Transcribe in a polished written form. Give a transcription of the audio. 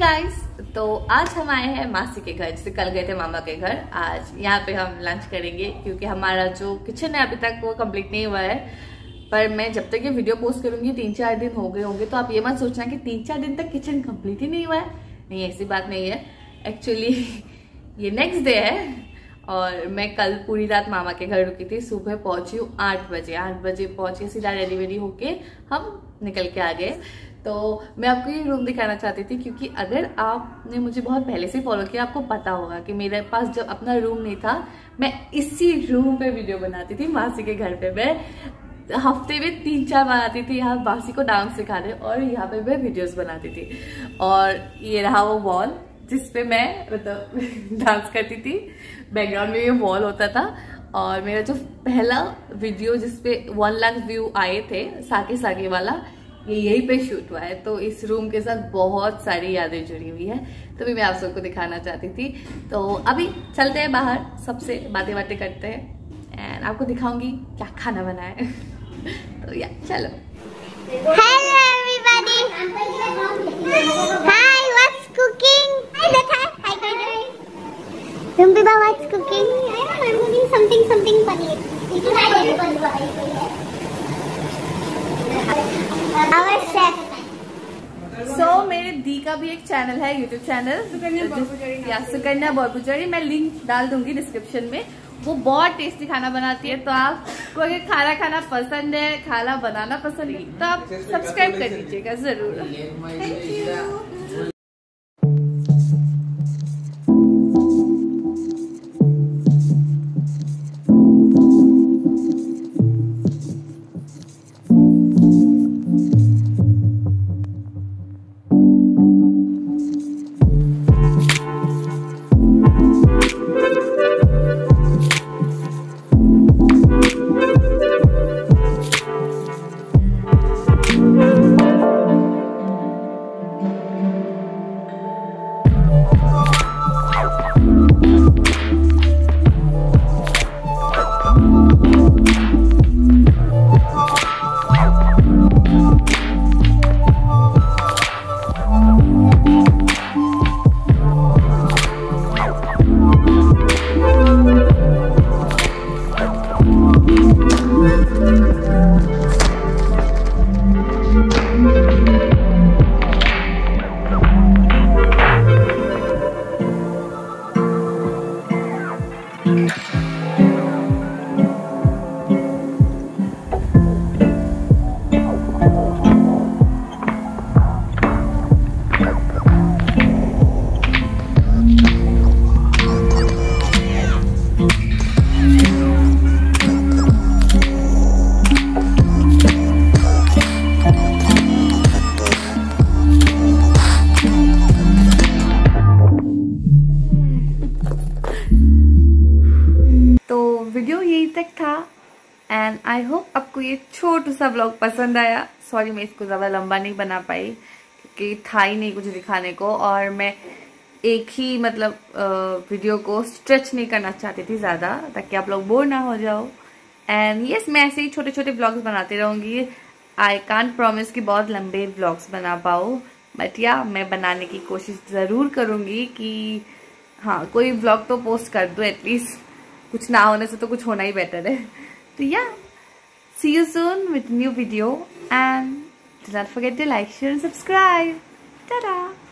Guys, तो आज हम आए हैं मासी के घर। जैसे कल गए थे मामा के घर, आज यहाँ पे हम लंच करेंगे क्योंकि हमारा जो किचन है अभी तक वो कंप्लीट नहीं हुआ है। पर मैं जब तक ये वीडियो पोस्ट करूंगी 3-4 दिन हो गए होंगे, तो आप ये मत सोचना कि 3-4 दिन तक किचन कंप्लीट ही नहीं हुआ है। नहीं, ऐसी बात नहीं है। एक्चुअली ये नेक्स्ट डे है और मैं कल पूरी रात मामा के घर रुकी थी। सुबह पहुंची हूँ 8 बजे पहुंची, सीधा रेडी वेडी होके हम निकल के आ गए। तो मैं आपको ये रूम दिखाना चाहती थी क्योंकि अगर आपने मुझे बहुत पहले से फॉलो किया आपको पता होगा कि मेरे पास जब अपना रूम नहीं था मैं इसी रूम पे वीडियो बनाती थी। मासी के घर पे मैं हफ्ते में 3-4 बार आती थी, यहाँ मासी को डांस सिखाने, और यहाँ पे मैं वीडियोस बनाती थी। और ये रहा वो वॉल जिसपे मैं मतलब डांस करती थी। बैकग्राउंड में ये वॉल होता था। और मेरा जो पहला वीडियो जिसपे 1 लाख व्यू आए थे, साके साके वाला, ये यहीं पे शूट हुआ है। तो इस रूम के साथ बहुत सारी यादें जुड़ी हुई है, तो भी मैं आप सबको दिखाना चाहती थी। तो अभी चलते हैं बाहर, सबसे बातें करते हैं एंड आपको दिखाऊंगी क्या खाना बना है। तो या चलो। Hello everybody. Hi, what's cooking? Hi Lata. Hi guys. Rumbiba, what's cooking? I'm cooking something paneer. Our chef. मेरे दी का भी एक चैनल है, यूट्यूब चैनल सुकन्या बोरपुजारी। मैं लिंक डाल दूंगी डिस्क्रिप्शन में। वो बहुत टेस्टी खाना बनाती है, तो आपको अगर खाना पसंद है, खाना बनाना पसंद है, तो आप सब्सक्राइब कर दीजिएगा जरूर। Thank you. वीडियो यही तक था एंड आई होप आपको ये छोटा सा व्लॉग पसंद आया। सॉरी मैं इसको ज़्यादा लंबा नहीं बना पाई क्योंकि था ही नहीं कुछ दिखाने को, और मैं एक ही मतलब वीडियो को स्ट्रेच नहीं करना चाहती थी ज़्यादा, ताकि आप लोग बोर ना हो जाओ। एंड यस, मैं ऐसे ही छोटे छोटे व्लॉग्स बनाती रहूँगी। आई कांट प्रॉमिस कि बहुत लंबे व्लॉग्स बना पाऊँ, बट या मैं बनाने की कोशिश ज़रूर करूँगी कि हाँ कोई व्लॉग तो पोस्ट कर दो एटलीस्ट। कुछ ना होने से तो कुछ होना ही बेटर है। तो या see you soon with new video and do not forget to like, share and subscribe. Tata.